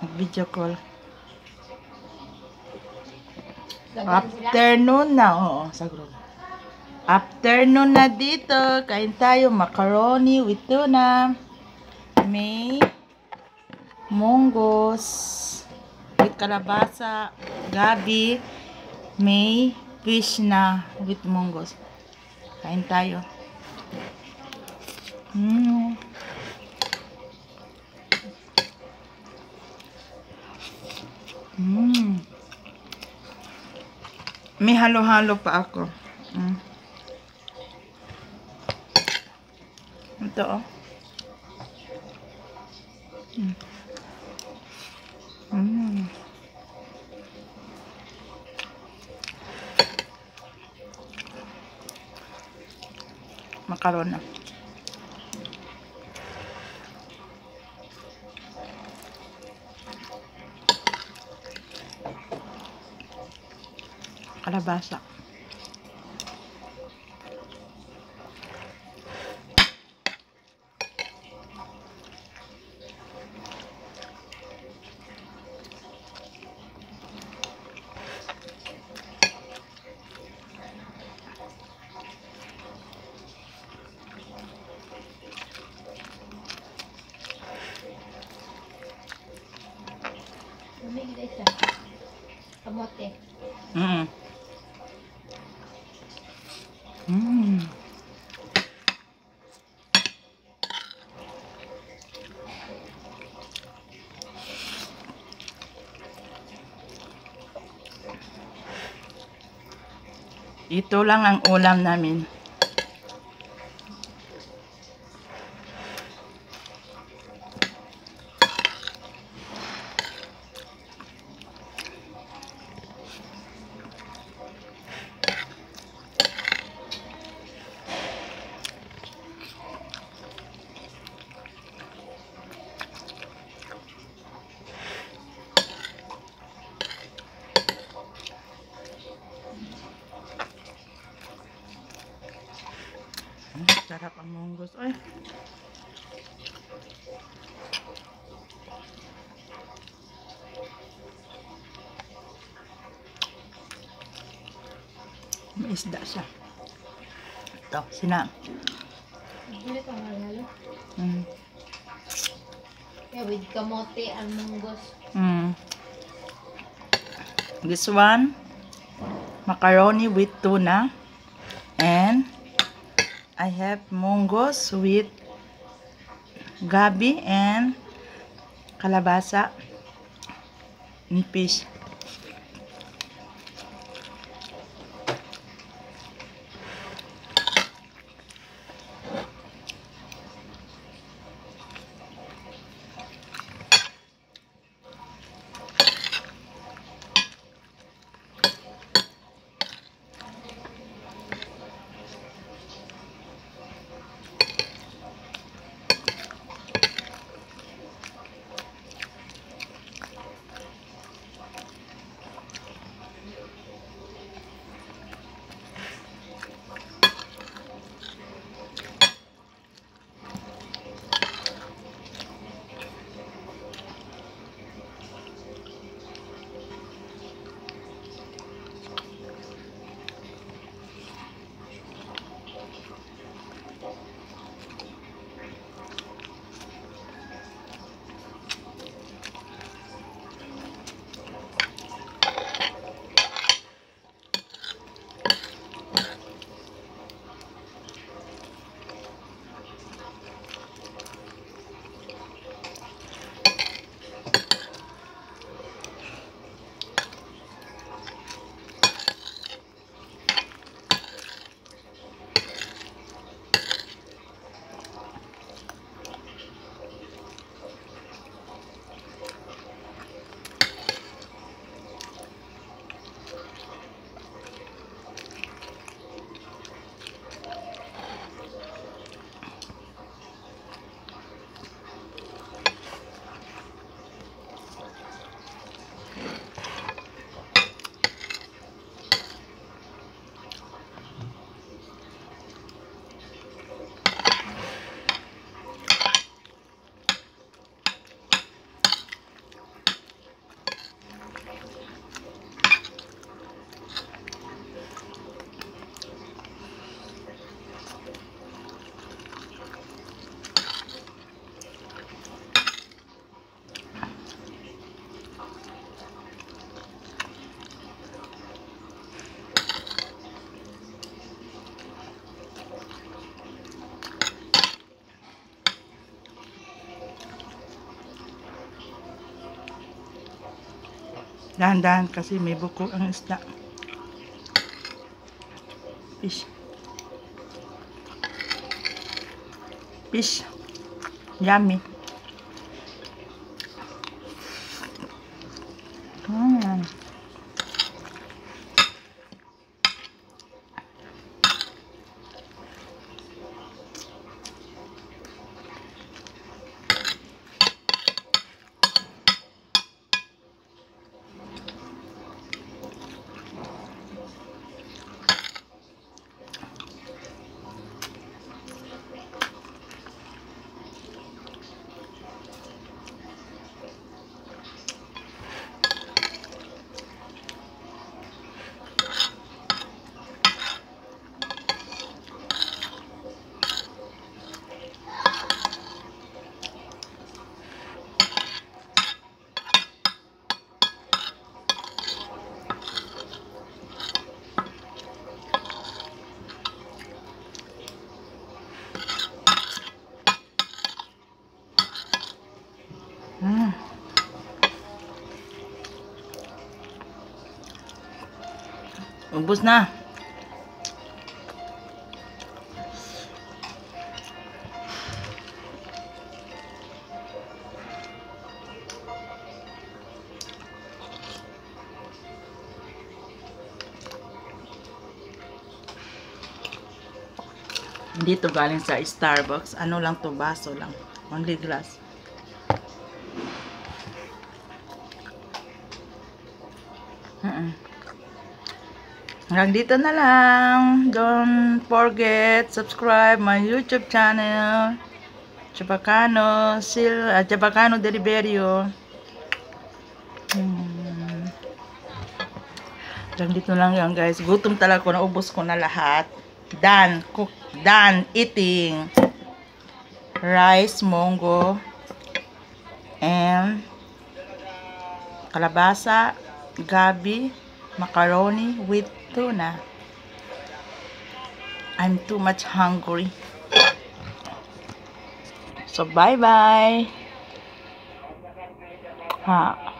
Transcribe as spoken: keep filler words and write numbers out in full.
Mag-video call. Afternoon na. Oo, sagro. Afternoon na dito. Kain tayo macaroni with tuna. May munggos with kalabasa, gabi, may fish na with munggos. Kain tayo. Mm. Mm. May halo-halo pa ako. Mm. Ito oh. Mm. Mm. Makaron na. Kalabasa. Lumig na isa. Kamote. Mm. Mm. Ito lang ang ulam namin. Sarap ang munggos. Ay. May isda siya. Ito, sina. Hindi pa malalo. Mm. Yeah, with kamote and munggos. Mm. This one, macaroni with tuna. And I have munggos with gabi and kalabasa and fish. Dahan-dahan kasi may buko ang isda. Fish. Fish. Yummy. Mm. Mm. Ubus na. Hindi to galing sa Starbucks. Ano lang to, baso lang. Only glass. Mm-mm. Hanggang dito na lang. Don't forget, subscribe my YouTube channel. Chabacano, Sil, uh, Chabacano Deliverio. Hmm. Hanggang dito lang yan, guys. Gutom talaga ko. Naubos ko na lahat. Done. Cook. Done. Eating. Rice, munggo, and kalabasa, gabi, macaroni with tuna. I'm too much hungry. So bye bye. Ha.